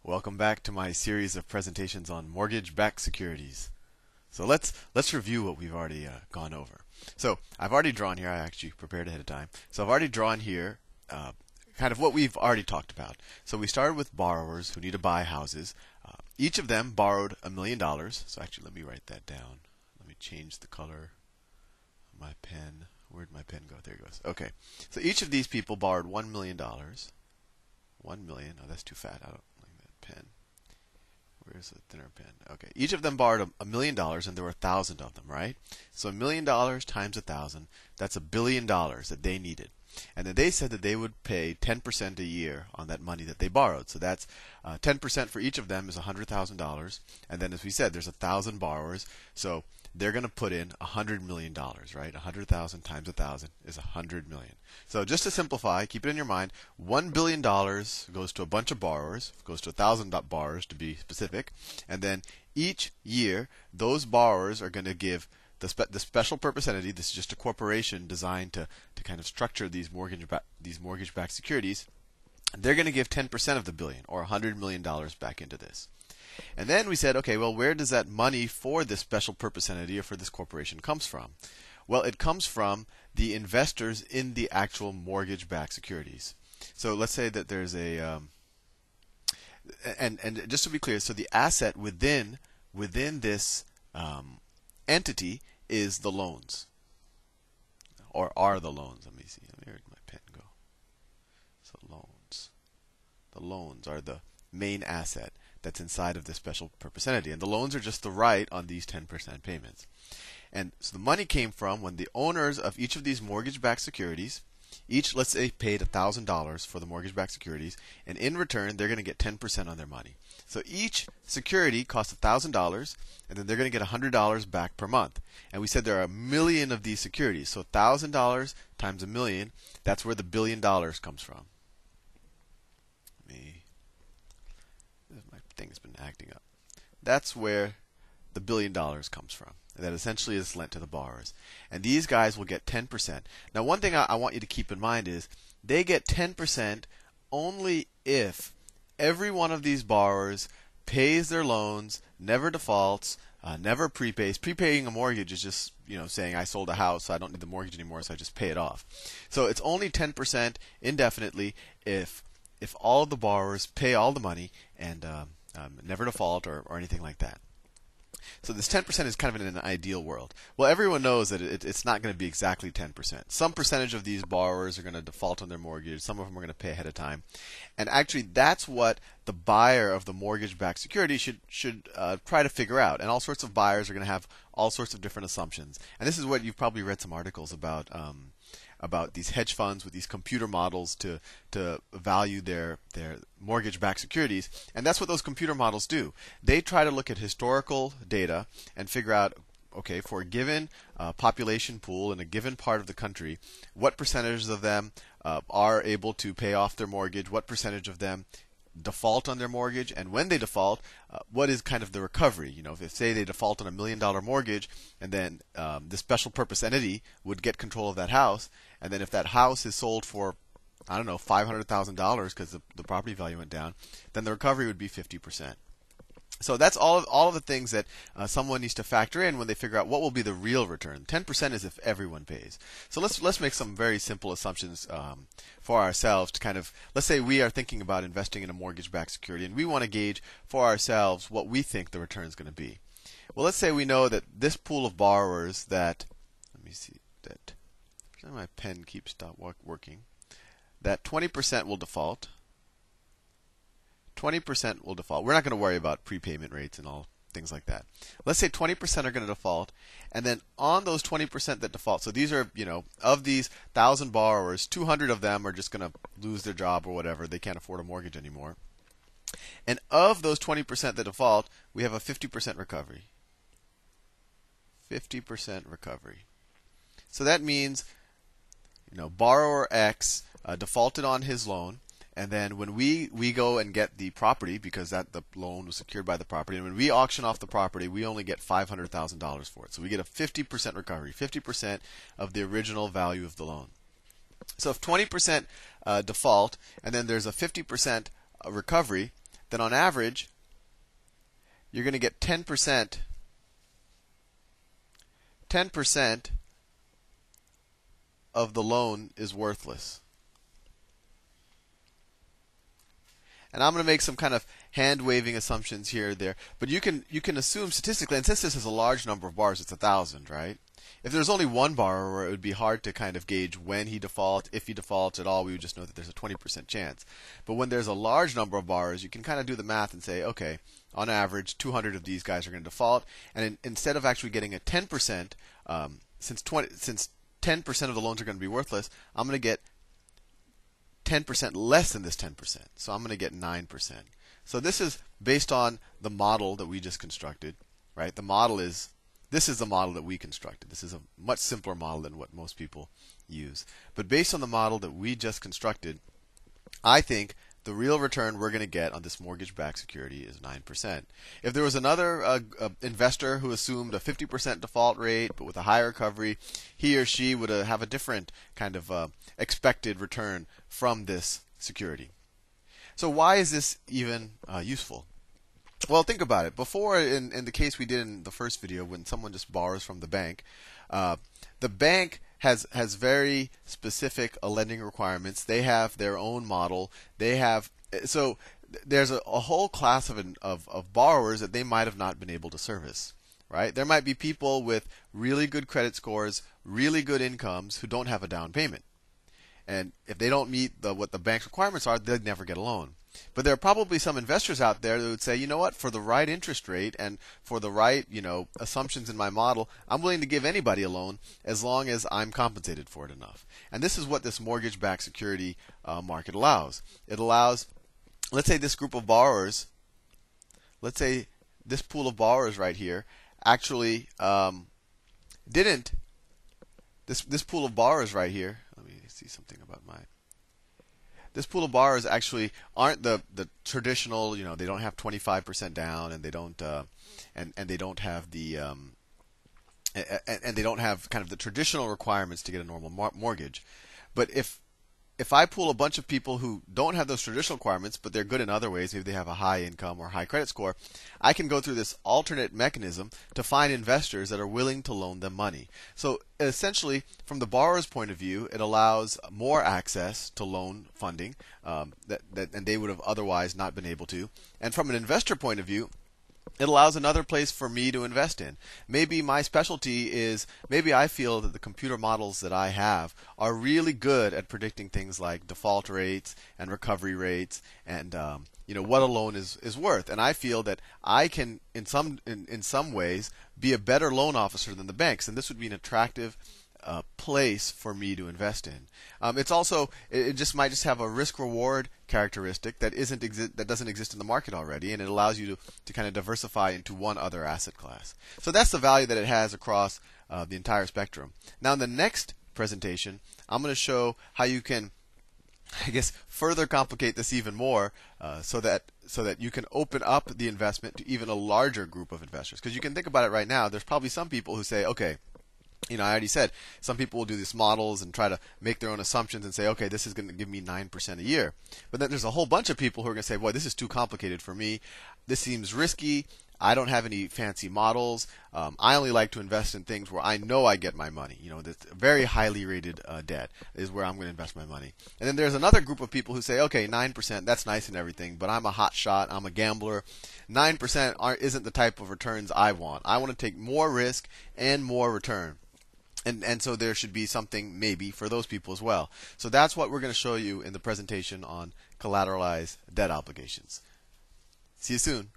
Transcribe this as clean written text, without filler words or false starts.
Welcome back to my series of presentations on mortgage-backed securities. So let's review what we've already gone over. So I've already drawn here. I actually prepared ahead of time. So I've already drawn here kind of what we've already talked about. So we started with borrowers who need to buy houses. Each of them borrowed $1 million. So actually, let me write that down. Let me change the color of my pen. Where'd my pen go? There it goes. Okay. So each of these people borrowed $1 million. 1 million. Oh, that's too fat. I don't like that pen. Where's the thinner pen? Okay. Each of them borrowed $1 million, and there were 1,000 of them, right? So $1 million times 1,000, that's $1 billion that they needed. And then they said that they would pay 10% a year on that money that they borrowed. So that's 10% for each of them is $100,000. And then, as we said, there's 1,000 borrowers. So they're going to put in $100 million, right? 100,000 times 1,000 is $100 million. So just to simplify, keep it in your mind, $1 billion goes to a bunch of borrowers, goes to 1,000 borrowers to be specific. And then each year, those borrowers are going to give the special purpose entity. This is just a corporation designed to kind of structure these mortgage-backed securities. They're going to give 10% of the billion, or $100 million, back into this. And then we said, okay, well, where does that money for this special purpose entity or for this corporation comes from? Well, it comes from the investors in the actual mortgage-backed securities. So let's say that there's a and just to be clear, so the asset within this entity is the loans, or are the loans. Let me see. Where did my pen go? So the loans are the main asset that's inside of this special purpose entity, and the loans are just the right on these 10% payments. And so the money came from when the owners of each of these mortgage-backed securities, each, let's say, paid $1,000 for the mortgage-backed securities, and in return they're going to get 10% on their money. So each security costs $1,000, and then they're going to get $100 back per month. And we said there are 1 million of these securities, so $1,000 times 1 million, that's where the $1 billion comes from. My thing has been acting up. That's where the $1 billion comes from. That essentially is lent to the borrowers. And these guys will get 10%. Now, one thing I want you to keep in mind is they get 10% only if every one of these borrowers pays their loans, never defaults, never prepays. Prepaying a mortgage is just, saying I sold a house, so I don't need the mortgage anymore, so I just pay it off. So it's only 10% indefinitely if all of the borrowers pay all the money and never default or anything like that. So this 10% is kind of in an ideal world. Well, everyone knows that it's not going to be exactly 10%. Some percentage of these borrowers are going to default on their mortgage. Some of them are going to pay ahead of time. And actually, that's what the buyer of the mortgage-backed security should try to figure out. And all sorts of buyers are going to have all sorts of different assumptions. And this is what you've probably read some articles about these hedge funds with these computer models to value their mortgage-backed securities. And that's what those computer models do. They try to look at historical data and figure out, okay, for a given population pool in a given part of the country, what percentage of them are able to pay off their mortgage, what percentage of them default on their mortgage, and when they default, what is kind of the recovery? If say they default on $1 million mortgage, and then the special purpose entity would get control of that house, and then if that house is sold for, I don't know, $500,000 because the property value went down, then the recovery would be 50%. So that's all of the things that someone needs to factor in when they figure out what will be the real return. 10% is if everyone pays. So let's make some very simple assumptions for ourselves to kind of, let's say we are thinking about investing in a mortgage-backed security, and we want to gauge for ourselves what we think the return is going to be. Well, let's say we know that this pool of borrowers that, let me see, that my pen keeps stop working, that 20% will default. 20% will default. We're not going to worry about prepayment rates and all things like that. Let's say 20% are going to default, and then on those 20% that default, so these are, of these 1,000 borrowers, 200 of them are just going to lose their job or whatever. They can't afford a mortgage anymore. And of those 20% that default, we have a 50% recovery. 50% recovery. So that means, borrower X defaulted on his loan. And then when we go and get the property, because the loan was secured by the property, and when we auction off the property, we only get $500,000 for it. So we get a 50% recovery, 50% of the original value of the loan. So if 20% default, and then there's a 50% recovery, then on average, you're going to get 10%. 10% of the loan is worthless. And I'm going to make some kind of hand-waving assumptions here or there, but you can assume statistically, and since this is a large number of borrowers, it's 1,000, right? If there's only one borrower, it would be hard to kind of gauge when he defaults. If he defaults at all, we would just know that there's a 20% chance. But when there's a large number of borrowers, you can kind of do the math and say, okay, on average, 200 of these guys are going to default, and instead of actually getting a 10%, since 10% of the loans are going to be worthless, I'm going to get 10% less than this 10%. So I'm going to get 9%. So this is based on the model that we just constructed, right? This is the model that we constructed. This is a much simpler model than what most people use. But based on the model that we just constructed, I think the real return we're going to get on this mortgage-backed security is 9%. If there was another investor who assumed a 50% default rate, but with a high recovery, he or she would have a different kind of expected return from this security. So why is this even useful? Well, think about it. Before, in the case we did in the first video, when someone just borrows from the bank has very specific lending requirements. They have their own model. So there's a whole class of borrowers that they might have not been able to service. Right? There might be people with really good credit scores, really good incomes who don't have a down payment. And if they don't meet what the bank's requirements are, they'd never get a loan. But there are probably some investors out there that would say, you know what, for the right interest rate and for the right, assumptions in my model, I'm willing to give anybody a loan as long as I'm compensated for it enough. And this is what this mortgage-backed security market allows. It allows, let's say this group of borrowers, let's say this pool of borrowers right here actually didn't, this pool of borrowers right here, let me see something about this pool of borrowers actually aren't the traditional, they don't have 25% down, and they don't and they don't have the and they don't have kind of the traditional requirements to get a normal mortgage. But if I pool a bunch of people who don't have those traditional requirements, but they're good in other ways, maybe they have a high income or high credit score, I can go through this alternate mechanism to find investors that are willing to loan them money. So essentially, from the borrower's point of view, it allows more access to loan funding and they would have otherwise not been able to. And from an investor point of view, it allows another place for me to invest in. Maybe my specialty is, maybe I feel that the computer models that I have are really good at predicting things like default rates and recovery rates and what a loan is worth. And I feel that I can, in some ways, be a better loan officer than the banks. And this would be an attractive place for me to invest in. It's also, it just might just have a risk-reward characteristic that doesn't exist in the market already, and it allows you to kind of diversify into one other asset class. So that's the value that it has across the entire spectrum. Now in the next presentation, I'm going to show how you can, further complicate this even more, so that you can open up the investment to even a larger group of investors. Because you can think about it right now, there's probably some people who say, okay, I already said, some people will do these models and try to make their own assumptions and say, okay, this is going to give me 9% a year. But then there's a whole bunch of people who are going to say, boy, this is too complicated for me. This seems risky. I don't have any fancy models. I only like to invest in things where I know I get my money. This very highly rated debt is where I'm going to invest my money. And then there's another group of people who say, okay, 9%, that's nice and everything, but I'm a hot shot. I'm a gambler. 9% isn't the type of returns I want. I want to take more risk and more return. And so there should be something maybe for those people as well. So that's what we're going to show you in the presentation on collateralized debt obligations. See you soon.